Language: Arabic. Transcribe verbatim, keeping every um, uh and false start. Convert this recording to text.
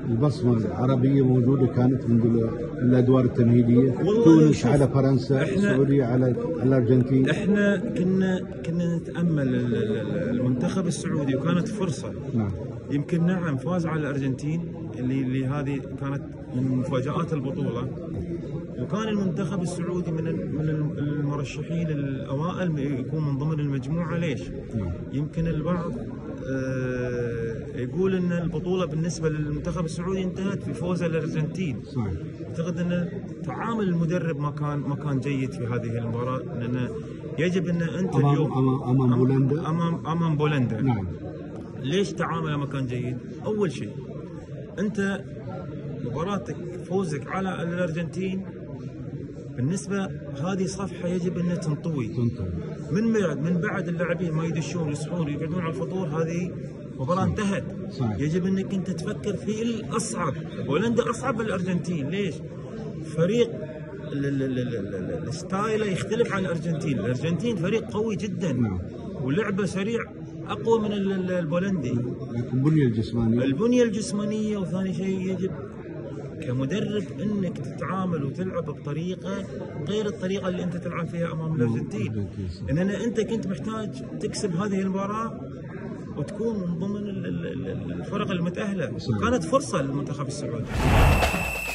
البصمه العربيه موجوده كانت منذ الادوار التمهيديه، تونس على فرنسا، السعوديه على على الارجنتين. احنا كنا كنا نتامل المنتخب السعودي وكانت فرصه. نعم. يمكن نعم فاز على الارجنتين اللي اللي هذه كانت من مفاجآت البطوله، وكان المنتخب السعودي من من المرشحين الاوائل يكون من ضمن المجموعه. ليش؟ نعم. يمكن البعض يقول ان البطوله بالنسبه للمنتخب السعودي انتهت في فوز الارجنتين. صحيح. اعتقد ان تعامل المدرب ما كان ما كان جيد في هذه المباراه، لان يجب ان انت أمام اليوم امام امام بولندا. امام امام بولندا. نعم. ليش تعامله ما كان جيد؟ اول شيء انت مباراتك فوزك على الارجنتين بالنسبه هذه صفحه يجب ان تنطوي. تنطوي. من بعد من بعد اللاعبين ما يدشون يصحون ويقعدون على الفطور، هذه مباراه انتهت. صحيح. يجب انك انت تفكر في الاصعب. بولندا اصعب من الارجنتين. ليش؟ فريق الستايل يختلف عن الارجنتين، الارجنتين فريق قوي جدا. نعم. ولعبه سريع اقوى من البولندي. البنيه الجسمانيه البنيه الجسمانيه وثاني شيء يجب كمدرب انك تتعامل وتلعب بطريقه غير الطريقه اللي انت تلعب فيها امام الارجنتين. لان انت كنت محتاج تكسب هذه المباراه وتكون من ضمن الفرق المتاهله. كانت فرصه للمنتخب السعودي.